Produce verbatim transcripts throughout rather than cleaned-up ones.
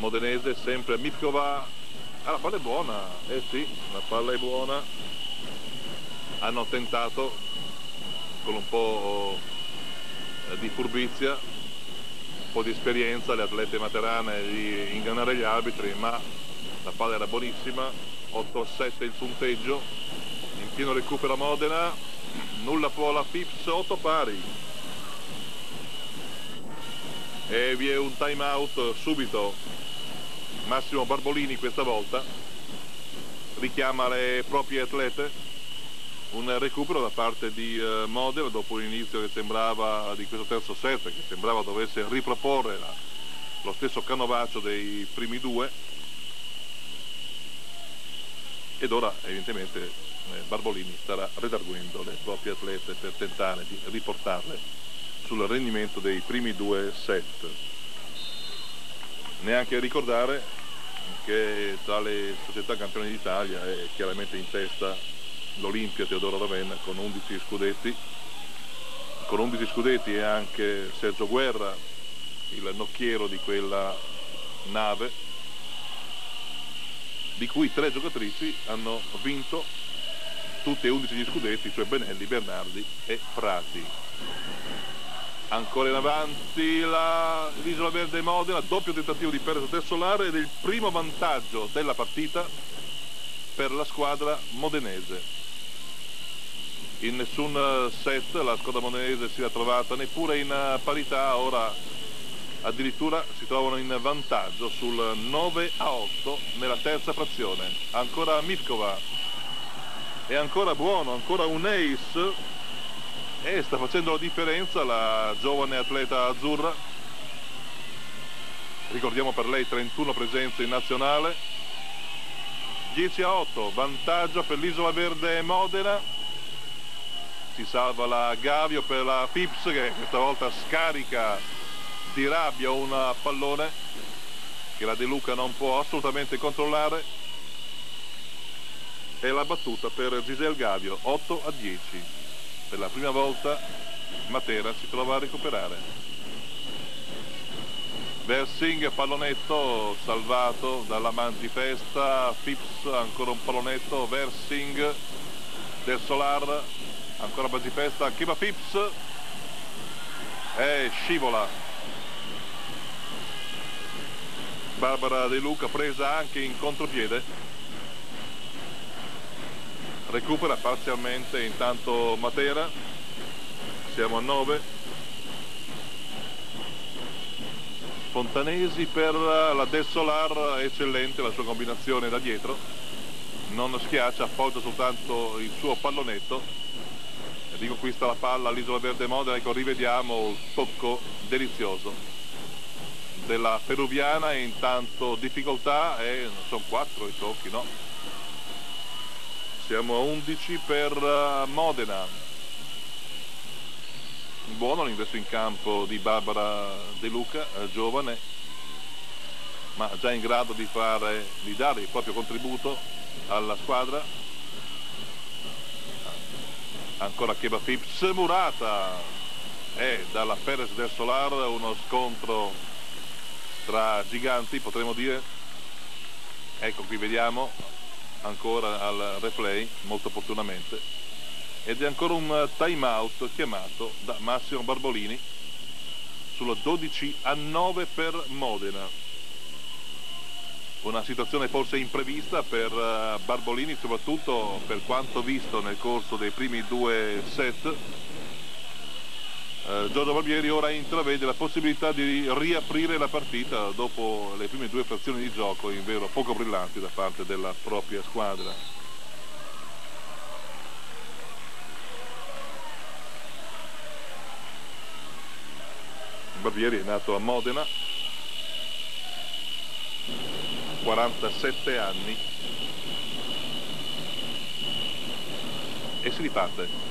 modenese, sempre Mivkova. Ah, la palla è buona, eh sì, la palla è buona. Hanno tentato con un po' di furbizia, un po' di esperienza le atlete materane di ingannare gli arbitri, ma la palla era buonissima. Otto a sette il punteggio, in pieno recupero Modena, nulla può la Phipps, otto pari. E vi è un time out subito. Massimo Barbolini questa volta richiama le proprie atlete, un recupero da parte di uh, Modena dopo un inizio che sembrava, di questo terzo set, che sembrava dovesse riproporre la, lo stesso canovaccio dei primi due, ed ora evidentemente eh, Barbolini starà redarguendo le proprie atlete per tentare di riportarle sul rendimento dei primi due set. Neanche ricordare che tra le società campioni d'Italia è chiaramente in testa l'Olimpia Teodoro Ravenna con undici scudetti, con undici scudetti e anche Sergio Guerra, il nocchiero di quella nave, di cui tre giocatrici hanno vinto tutti e undici gli scudetti, cioè Benelli, Bernardi e Prati. Ancora in avanti l'Isola Verde Modena, doppio tentativo di Perez del Solare ed il primo vantaggio della partita per la squadra modenese. In nessun set la squadra modenese si è trovata neppure in parità, ora addirittura si trovano in vantaggio sul nove a otto nella terza frazione. Ancora Mivkova, è ancora buono, ancora un ace, e sta facendo la differenza la giovane atleta azzurra. Ricordiamo per lei trentuno presenze in nazionale. Dieci a otto, vantaggio per l'Isola Verde Modena. Si salva la Gavio per la Phipps, che questa volta scarica di rabbia un pallone che la De Luca non può assolutamente controllare, e la battuta per Giselle Gavio. Otto a dieci. Per la prima volta Matera si trova a recuperare. Versing, pallonetto salvato dalla Mangifesta. Phipps, ancora un pallonetto. Versing, del Solar, ancora Mangifesta, Kiba Phipps e scivola. Barbara De Luca presa anche in contropiede. Recupera parzialmente intanto Matera. Siamo a nove. Fontanesi per la Del Solar, eccellente la sua combinazione da dietro, non schiaccia, appoggia soltanto il suo pallonetto e riconquista la palla all'Isola Verde Modena. Ecco, rivediamo il tocco delizioso della peruviana. Intanto difficoltà, e sono quattro i tocchi, no? Siamo a undici per Modena. Buono l'ingresso in campo di Barbara De Luca, giovane, ma già in grado di, fare, di dare il proprio contributo alla squadra. Ancora Kiba Phipps, Murata, e dalla Perez del Solar uno scontro tra giganti, potremmo dire. Ecco, qui vediamo ancora al replay molto opportunamente, ed è ancora un time out chiamato da Massimo Barbolini sullo dodici a nove per Modena. Una situazione forse imprevista per Barbolini, soprattutto per quanto visto nel corso dei primi due set. Uh, Giorgio Barbieri ora intravede la possibilità di riaprire la partita dopo le prime due frazioni di gioco invero poco brillanti da parte della propria squadra. Barbieri è nato a Modena, quarantasette anni, e si riparte.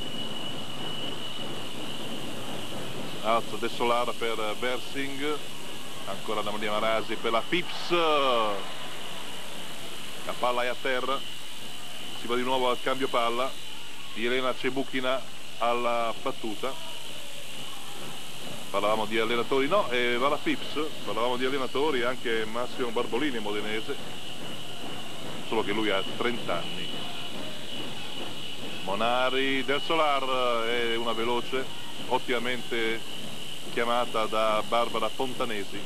Alzo del Solar per Versing, ancora Anna Maria Marasi per la Phipps, la palla è a terra, si va di nuovo al cambio palla, Elena Cebuchina alla battuta. Parlavamo di allenatori, no, e va la Pips, parlavamo di allenatori, anche Massimo Barbolini modenese, solo che lui ha trenta anni. Monari del Solar è una veloce, ottimamente chiamata da Barbara Fontanesi.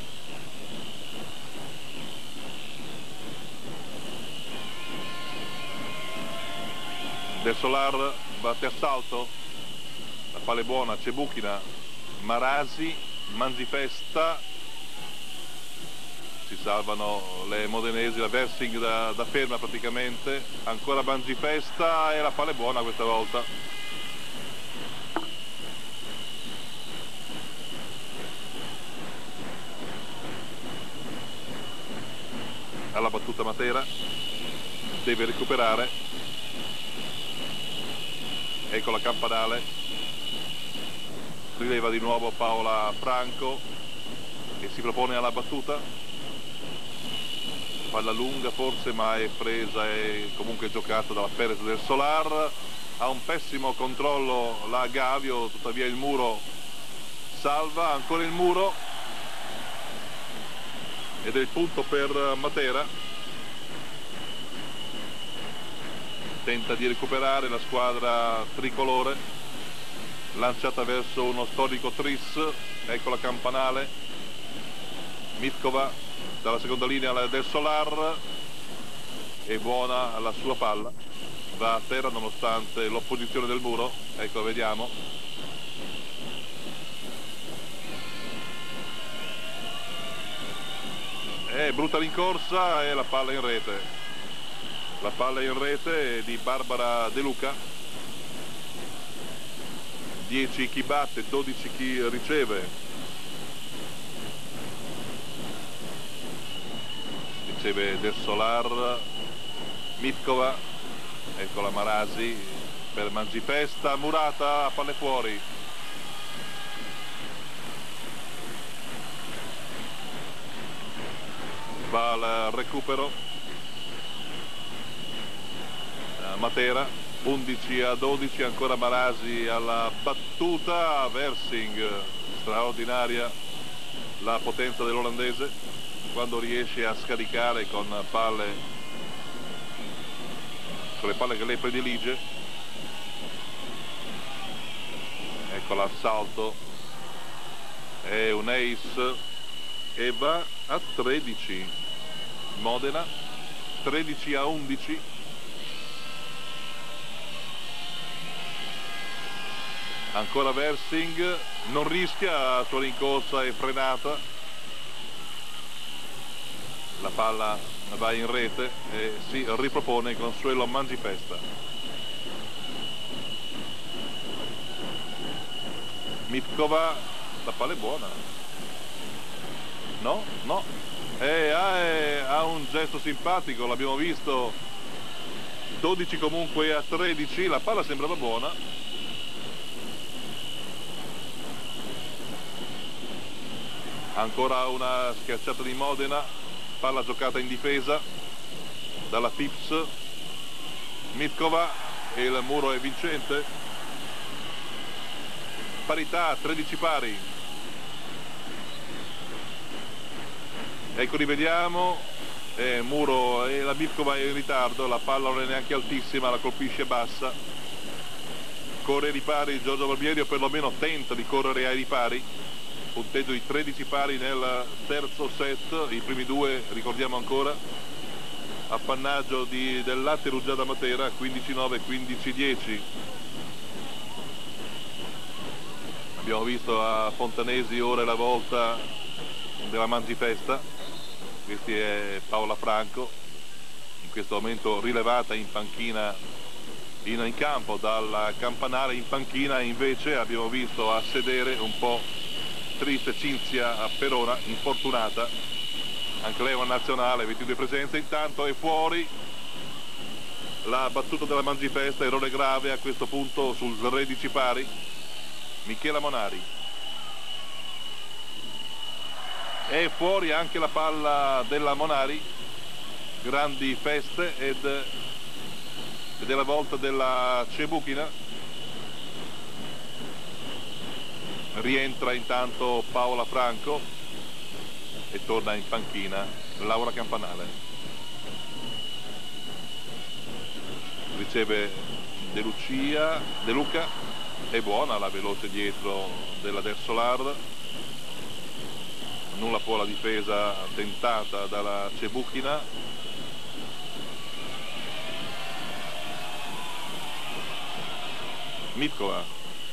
Del Solar batte assalto, la palla è buona, Cebuchina, Marasi, Manzifesta, si salvano le modenesi, la Versing da, da ferma praticamente, ancora Manzifesta e la palla è buona questa volta. Alla battuta Matera, deve recuperare, ecco la campanale. Rileva di nuovo Paola Franco e si propone alla battuta, palla lunga forse, ma è presa e comunque giocata dalla Perez del Solar. Ha un pessimo controllo la Gavio, tuttavia il muro salva, ancora il muro ed è il punto per Matera. Tenta di recuperare la squadra tricolore, lanciata verso uno storico tris, ecco la campanale, Mitkova dalla seconda linea del Solar, è buona la sua palla, va a terra nonostante l'opposizione del muro, ecco vediamo, è brutta rincorsa e la palla in rete, la palla in rete è di Barbara De Luca. dieci chi batte, dodici chi riceve. Riceve del Solar, Mitkova, ecco la Marasi per Manzifesta, Murata, palle fuori. Va al recupero. Matera. undici a dodici, ancora Marasi alla battuta, Versing, straordinaria la potenza dell'olandese quando riesce a scaricare con palle, con le palle che lei predilige. Ecco l'assalto, è un ace e va a tredici, Modena tredici a undici. Ancora Versing, non rischia, la sua rincorsa è frenata, la palla va in rete e si ripropone Consuelo Manzifesta. Mitkova, la palla è buona, no? No, e ha, è, ha un gesto simpatico, l'abbiamo visto, dodici comunque a tredici, la palla sembrava buona. Ancora una schiacciata di Modena, palla giocata in difesa dalla Pips, Mitkova e il muro è vincente, parità, tredici pari. Ecco, rivediamo, eh, muro e la Mitkova è in ritardo, la palla non è neanche altissima, la colpisce bassa, corre ai ripari Giorgio Barbieri, o perlomeno tenta di correre ai ripari. Punteggio di tredici pari nel terzo set, i primi due ricordiamo ancora, appannaggio di, del Latte Rugiada Matera, quindici nove, quindici dieci. Abbiamo visto a Fontanesi ora è la volta della Manzifesta, questa è Paola Franco, in questo momento rilevata in panchina, in, in campo dalla campanale, in panchina invece abbiamo visto a sedere un po' triste Cinzia Perona, infortunata, anche lei è una nazionale, ventidue presenze. Intanto è fuori la battuta della Manzifesta, errore grave a questo punto sul tredici pari, Michela Monari. È fuori anche la palla della Monari, grandi feste, ed, ed è la volta della Cebuchina. rientra intanto Paola Franco e torna in panchina Laura Campanale. Riceve De Lucia, De Luca, è buona la veloce dietro della Del Solar, nulla può la difesa tentata dalla Cebuchina. Mitkola,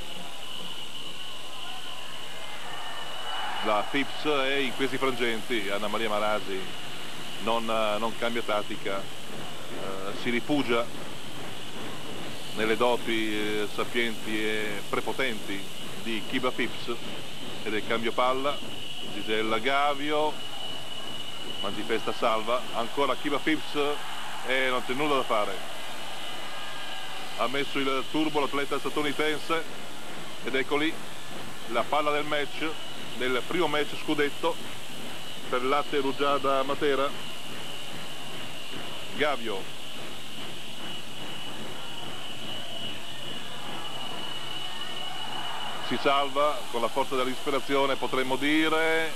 la Phipps è in questi frangenti, Anna Maria Marasi non, non cambia tattica, eh, si rifugia nelle doti eh, sapienti e prepotenti di Kiba Phipps e del cambio palla. Gisella Gavio, Manzifesta salva, ancora Kiba Phipps e non c'è nulla da fare. Ha messo il turbo l'atleta statunitense ed ecco lì la palla del match, del primo match scudetto per Latte Rugiada Matera. Gavio, si salva con la forza dell'ispirazione, potremmo dire.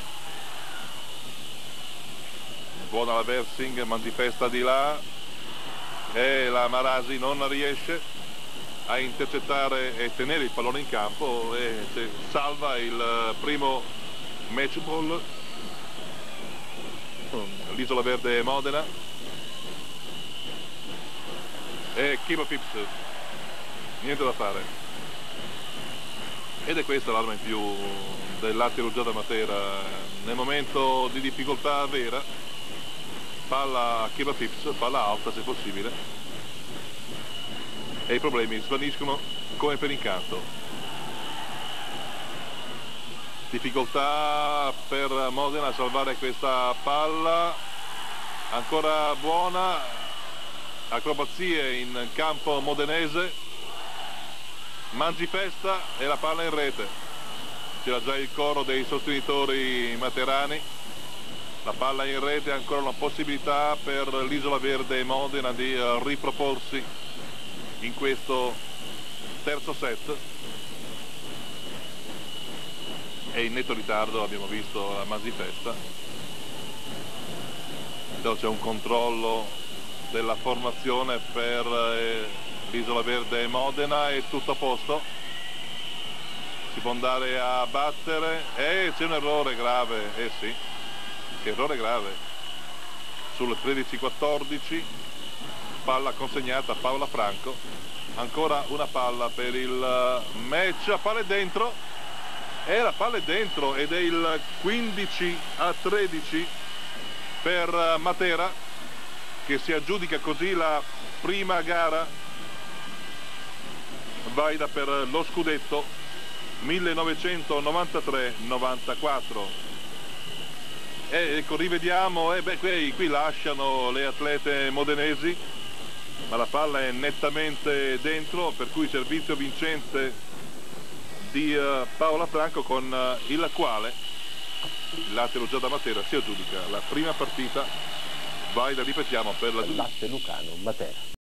Buona la Versing, Manzifesta di là e la Marasi non riesce a intercettare e tenere il pallone in campo e salva il primo match ball. L'Isola Verde Modena e Kiba Phipps, niente da fare. Ed è questa l'arma in più del Latte Rugiada Matera nel momento di difficoltà vera. Palla a Kiba Phipps, palla alta se possibile, e i problemi svaniscono come per incanto. Difficoltà per Modena a salvare questa palla, ancora buona, acrobazie in campo modenese. Manzifesta e la palla in rete. C'era già il coro dei sostenitori materani. La palla in rete, ancora una possibilità per l'Isola Verde Modena di riproporsi in questo terzo set. E in netto ritardo abbiamo visto la Manzifesta. Però c'è un controllo della formazione per eh, l'Isola Verde Modena, è tutto a posto, si può andare a battere e c'è un errore grave, eh sì, che errore grave, sul tredici quattordici, palla consegnata a Paola Franco, ancora una palla per il match, la palla è dentro, e la palla è dentro ed è il quindici a tredici per Matera, che si aggiudica così la prima gara valida per lo scudetto millenovecentonovantatré novantaquattro. E ecco, rivediamo, e beh, qui, qui lasciano le atlete modenesi, ma la palla è nettamente dentro, per cui servizio vincente di uh, Paola Franco, con uh, il quale il Latte Rugiada Matera si aggiudica la prima partita valida, ripetiamo, per la Latte Lucano Matera.